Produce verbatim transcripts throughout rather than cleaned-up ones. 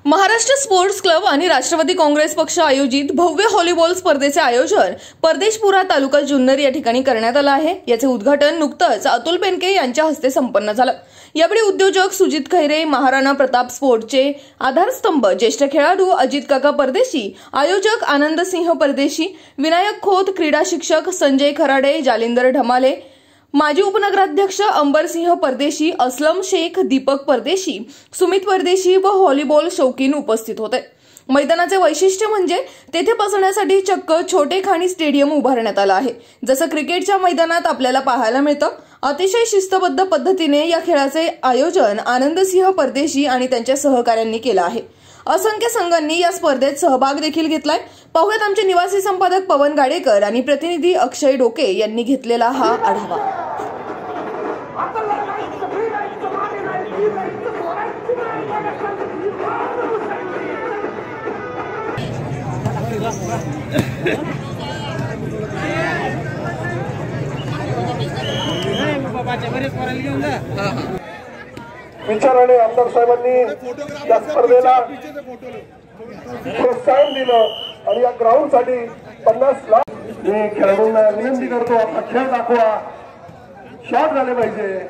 Maharashtra sports club आणि राष्ट्रवादी काँग्रेस पक्ष आयोजित भव्य व्हॉलीबॉल स्पर्धेचे आयोजन परदेशपुरा तालुका जुन्नर या ठिकाणी करण्यात आले आहे। याचे उद्घाटन नुकतेच अतुल पेनके यांच्या हस्ते संपन्न झाले। यावेळी उद्योजक सुजित खैरे, महाराणा प्रताप स्पोर्टचे आधारस्तंभ ज्येष्ठ खेळाडू अजित काका परदेशी, आयोजक आनंद सिंह परदेशी, विनायक खोत, क्रीडा शिक्षक संजय खराडे, जालिंदर ढमाले, माजी उपनगराध्यक्ष अंबरसिंह परदेशी, असलम शेख, दीपक परदेशी, सुमित परदेशी व व्हॉलीबॉल शौकीन उपस्थित होते। मैदानाचे वैशिष्ट्य म्हणजे तेथे बसण्यासाठी चक्क छोटे खाणी स्टेडियम उभारण्यात आले आहे। जसं क्रिकेटच्या मैदानात आपल्याला पाहायला मिळतं, अतिशय शिस्तबद्ध पद्धतीने या खेळाचे आयोजन आनंदसिंह परदेशी आणि त्यांच्या सहकाऱ्यांनी केले आहे। असंख्य संघांनी या स्पर्धेत सहभाग देखील घेतलाय। पाहुयात आमचे निवासी संपादक पवन गाडेकर आणि प्रतिनिधी अक्षय डोके यांनी घेतलेला हा आढावा। विचाराने आमदार साहेबांनी या स्पर्धेला प्रोत्साहन दिलं आणि या ग्राउंड साठी पन्नास लाख मी खेळाडूंना विनंती करतो, आपला खेळ दाखवा, शॉट झाले पाहिजे।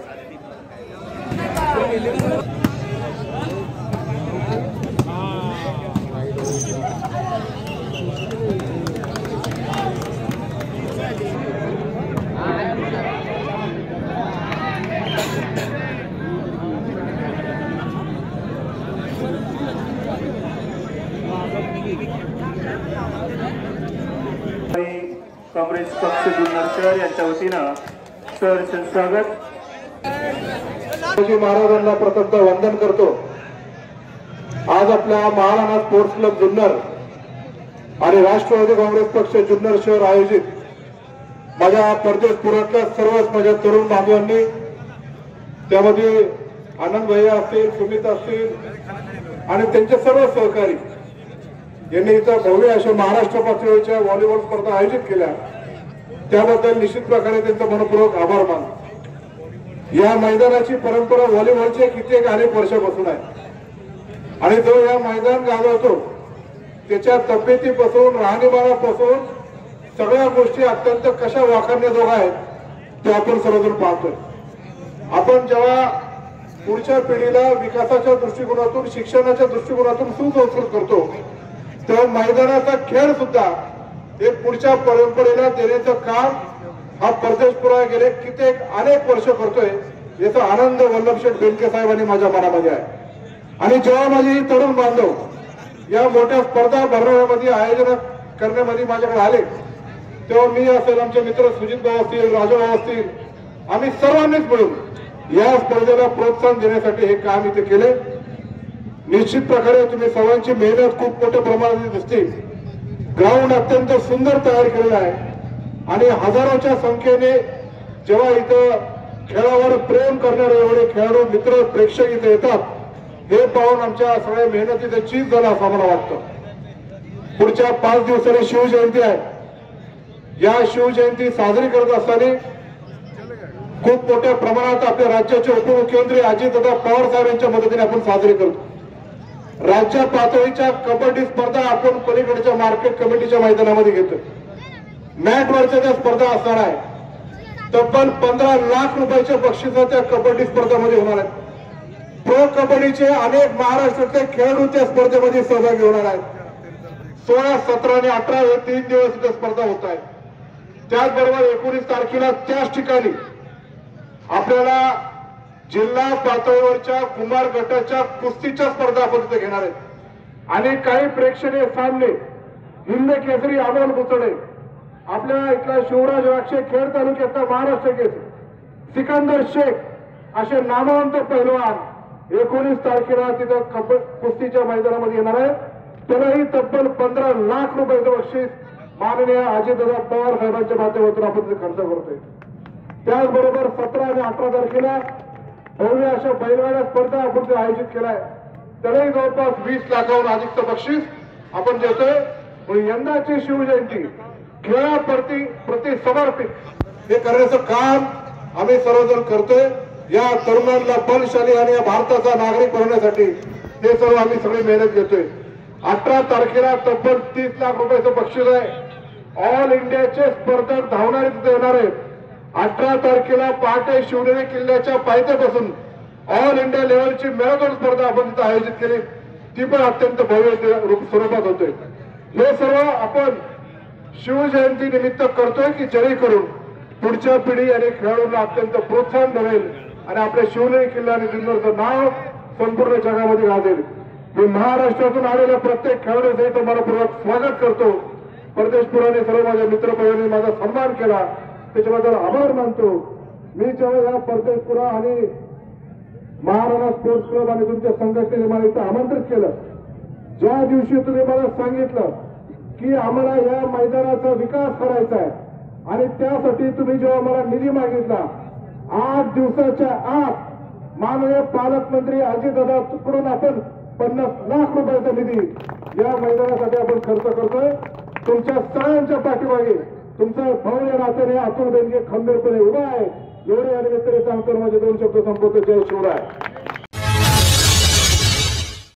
काँग्रेस पक्ष जुन्नर शहर यांच्या वतीनं सहर्ष स्वागत। महाराजांना प्रथमतः वंदन करतो। आज आपल्या महाराणा स्पोर्ट्स क्लब जुन्नर आणि राष्ट्रवादी काँग्रेस पक्ष जुन्नर शहर आयोजित माझ्या परदेशपुरातल्या सर्वच माझ्या तरुण बांधवांनी, त्यामध्ये आनंद भैया असतील, सुमित असतील आणि त्यांचे सर्व सहकारी यांनी इथं भव्य अशा महाराष्ट्र पातळीच्या व्हॉलीबॉल स्पर्धा आयोजित केल्या, त्याबद्दल निश्चित प्रकारे त्यांचा मनपूर्वक आभार मानतो। या मैदानाची परंपरा व्हॉलीबॉलचे कित्येक अनेक वर्षापासून आहे आणि जो या मैदान गाजवतो त्याच्या तब्येतीपासून, राहणीमानापासून सगळ्या गोष्टी अत्यंत कशा वाखाणण्याजोग आहेत ते आपण सर्वजण पाहतोय। आपण जेव्हा पुढच्या पिढीला विकासाच्या दृष्टिकोनातून, शिक्षणाच्या दृष्टिकोनातून सुसंस्कृत करतो, तेव्हा मैदानाचा खेळ सुद्धा एक पुढच्या परंपरेला देण्याचं काम हा परदेशपुरा गेले कित्येक अनेक वर्ष करतोय, याचा आनंद वल्लभशेठ बेनके साहेबांनी माझ्या मनामध्ये आहे। आणि जेव्हा माझी तरुण बांधव या मोठ्या स्पर्धा भरवण्यामध्ये, आयोजन करण्यामध्ये माझ्याकडे आले, तेव्हा मी असेल, आमचे मित्र सुजित भाऊ असतील, राजू भाऊ असतील, आम्ही सर्वांनीच मिळून या स्पर्धेला प्रोत्साहन देण्यासाठी हे काम इथे केले। निश्चित प्रकारे तुम्ही सर्वांची मेहनत खूप मोठ्या प्रमाणात दिसते। ग्राउंड अत्यंत सुंदर तयार केलेला आहे आणि हजारोच्या संख्येने जेव्हा इथं खेळावर प्रेम करणारे एवढे खेळाडू, मित्र, प्रेक्षक इथे येतात, हे पाहून आमच्या सगळ्या मेहनतीचं चीज झालं असं मला वाटतं। पुढच्या पाच दिवसांनी शिवजयंती आहे। या शिवजयंती साजरी करत असताना खूप मोठ्या प्रमाणात आपल्या राज्याचे उपमुख्यमंत्री अजितदादा पवार साहेब यांच्या मदतीने आपण साजरी करतो। राज्य पातळीच्या कबड्डी स्पर्धा आपण पलीकडच्या मार्केट कमिटीच्या मैदानामध्ये घेतो। मॅटवरच्या त्या स्पर्धा असणार आहे। तब्बल पंधरा लाख रुपयाच्या बक्षिसा त्या कबड्डी स्पर्धेमध्ये होणार आहेत। प्रो कबड्डीचे अनेक महाराष्ट्रातले खेळाडू त्या स्पर्धेमध्ये सहभागी होणार आहेत। सोळा, सतरा आणि अठरा हे तीन दिवस त्या स्पर्धा होत आहेत। त्याचबरोबर एकोणीस तारखेला त्याच ठिकाणी आपल्याला जिल्हा पातळीवरच्या कुमार गटाच्या कुस्तीच्या स्पर्धा आपण तिथे घेणार आहेत आणि काही प्रेक्षणीय सामने, हिंद केसरी अमोल बुचडे, आपल्या इथला शिवराज राक्षे खेड तालुक्यातला महाराष्ट्र केसरी सिकंदर शेख असे नामवंत पैलवान एकोणीस तारखेला तिथं कुस्तीच्या मैदानामध्ये येणार आहे। त्यालाही तब्बल पंधरा लाख रुपयाचं बक्षीस माननीय अजितदादा पवार साहेबांच्या माध्यमातून आपण खर्च करतोय। त्याचबरोबर सतरा आणि अठरा तारखेला भव्य अशा बैलगाडा स्पर्धा आपण आयोजित केलाय, त्यालाही जवळपास वीस लाखाहून अधिकचं बक्षीस आपण देतोय। यंदाची शिवजयंती खेळाप्रती प्रति समर्पित हे करण्याचं काम आम्ही सर्वजण करतोय। या तरुणांना बलशाली आणि या भारताचा नागरिक बनवण्यासाठी हे सर्व आम्ही सगळी मेहनत घेतोय. अठरा तारखेला तब्बल तीस लाख रुपयाचं बक्षीस आहे. ऑल इंडियाचे स्पर्धक धावणारे तिथे येणार आहेत. अठरा तारखेला पहाटे शिवनेरी किल्ल्याच्या पायथ्यापासून ऑल इंडिया लेवलची मॅरेथॉन स्पर्धा आपण तिथे आयोजित केली. ती पण अत्यंत भव्य स्वरूपात होते. हे सर्व आपण शिवजयंती निमित्त करतोय की जेणेकरून पुढच्या पिढी आणि खेळाडूंना अत्यंत प्रोत्साहन मिळेल आणि आपल्या शिवनेरी किल्ला आणि जुन्नरचं नाव संपूर्ण जगामध्ये गाजेल. मी महाराष्ट्रातून आलेल्या प्रत्येक खेळाडूसाठी मनपूर्वक स्वागत करतो. परदेश पुराने सर्व माझ्या मित्रपैयांनी माझा सन्मान केला त्याच्याबद्दल आभार मानतो. मी जेव्हा या परदेशपुरा आणि महाराणा स्पोर्ट्स क्लब आणि तुमच्या संघटनेने मला इथं आमंत्रित केलं, ज्या दिवशी तुम्ही मला सांगितलं की आम्हाला या मैदानाचा विकास करायचा आहे आणि त्यासाठी तुम्ही जेव्हा मला निधी मागितला, आठ दिवसाच्या आत माननीय पालकमंत्री अजितदादा कडून आपण पन्नास लाख रुपयाचा निधी या मैदानासाठी आपण खर्च करतोय. तुमच्या सगळ्यांच्या पाठीमागे तुमचा भाऊ या नात्याने अतुल बेनके खंबीरपणे उभा आहे. एवढे आणि तरी सांगतो माझे दोन शब्द संपवतो. जय शिवराय.